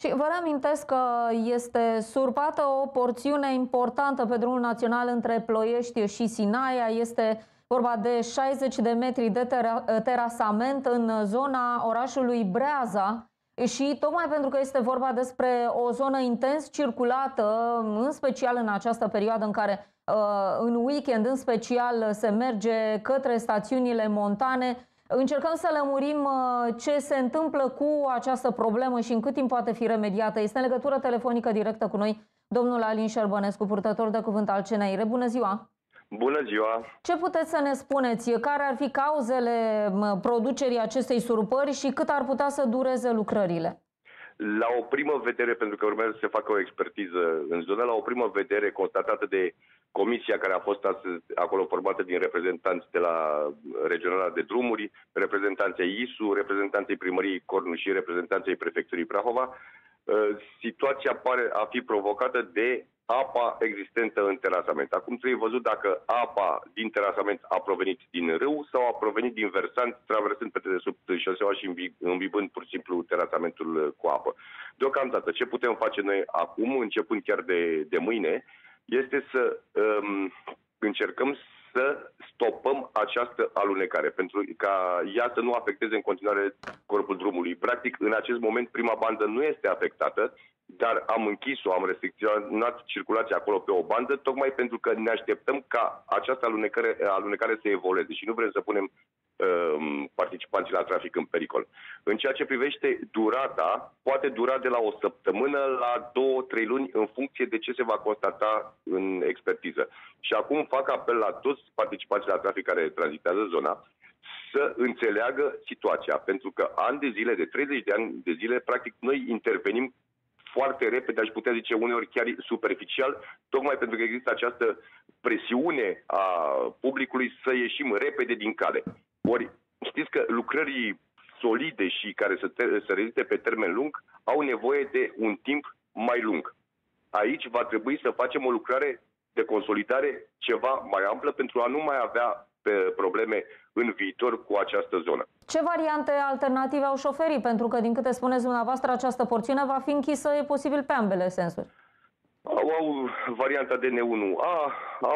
Și vă reamintesc că este surpată o porțiune importantă pe drumul național între Ploiești și Sinaia. Este vorba de 60 de metri de terasament în zona orașului Breaza. Și tocmai pentru că este vorba despre o zonă intens circulată, în special în această perioadă în care în weekend în special se merge către stațiunile montane, încercăm să lămurim ce se întâmplă cu această problemă și în cât timp poate fi remediată. Este în legătură telefonică directă cu noi domnul Alin Șerbănescu, purtător de cuvânt al CNAIRE. Bună ziua! Bună ziua! Ce puteți să ne spuneți? Care ar fi cauzele producerii acestei surpări și cât ar putea să dureze lucrările? La o primă vedere, pentru că urmează să se facă o expertiză în zonă, la o primă vedere constatată de comisia care a fost astăzi acolo formată din reprezentanți de la Regionala de Drumuri, reprezentanții ISU, reprezentanții Primăriei Cornu și reprezentanții Prefecturii Prahova, situația pare a fi provocată de apa existentă în terasament. Acum trebuie văzut dacă apa din terasament a provenit din râu sau a provenit din versant, traversând pe dedesubt șoseaua și îmbibând pur și simplu terasamentul cu apă. Deocamdată, ce putem face noi acum, începând chiar de mâine, este să încercăm să stopăm această alunecare, pentru ca ea să nu afecteze în continuare corpul drumului. Practic, în acest moment, prima bandă nu este afectată, dar am închis-o, am restricționat circulația acolo pe o bandă, tocmai pentru că ne așteptăm ca această alunecare să evolueze și nu vrem să punem participanții la trafic în pericol. În ceea ce privește durata, poate dura de la o săptămână la 2-3 luni în funcție de ce se va constata în expertiză. Și acum fac apel la toți participanții la trafic care tranzitează zona să înțeleagă situația, pentru că ani de zile, de 30 de ani de zile, practic noi intervenim foarte repede, aș putea zice uneori chiar superficial, tocmai pentru că există această presiune a publicului să ieșim repede din cale. Ori știți că lucrării solide și care să reziste pe termen lung au nevoie de un timp mai lung. Aici va trebui să facem o lucrare de consolidare ceva mai amplă pentru a nu mai avea probleme în viitor cu această zonă. Ce variante alternative au șoferii? Pentru că, din câte spuneți dumneavoastră, această porțiune va fi închisă, e posibil, pe ambele sensuri. Au varianta de N1A,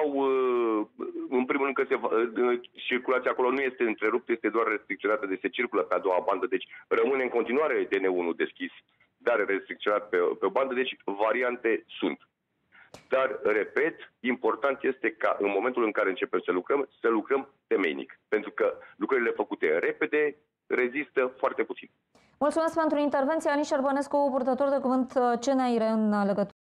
în primul rând că circulația acolo nu este întreruptă, este doar restricționată, deci se circulă pe a doua bandă, deci rămâne în continuare de N1 deschis, dar restricționat pe o bandă, deci variante sunt. Dar, repet, important este ca în momentul în care începem să lucrăm temeinic. Pentru că lucrările făcute repede rezistă foarte puțin. Mulțumesc pentru intervenție. Alin Șerbănescu, purtător de cuvânt CNAIRE în legătură.